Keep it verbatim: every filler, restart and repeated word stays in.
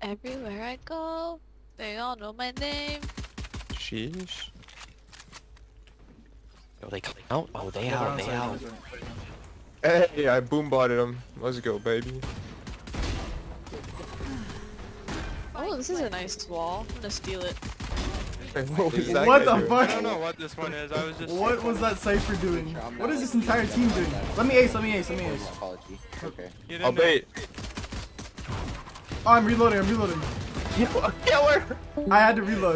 Everywhere I go, they all know my name. Sheesh. Yo, they coming out? Oh, they out, they out. Hey, I boom-botted him. Let's go, baby. Oh, this is a nice wall. I'm gonna steal it. Hey, what was that What guy the doing? fuck? I don't know what this one is. I was just. What was that Cypher doing? What is this entire team doing? Let me ace, let me ace, let me ace. Apology. Okay. You I'll didn't- bait. Oh, I'm reloading, I'm reloading. Yo, a killer! I had to reload.